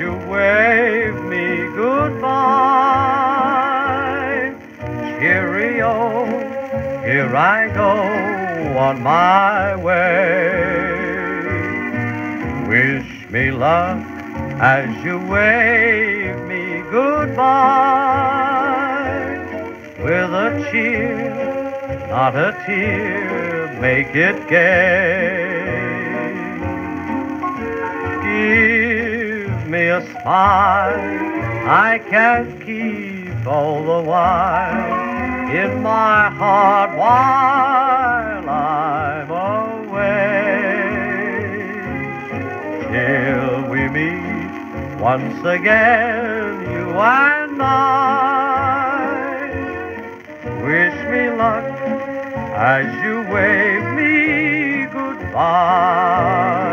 you wave me goodbye. Cheerio, here I go on my way. Wish me luck as you wave me goodbye. With a cheer, not a tear, make it gay. Give me a smile I can't keep all the while in my heart while I'm away. Till we meet once again, you and I. Wish me luck as you wave me goodbye.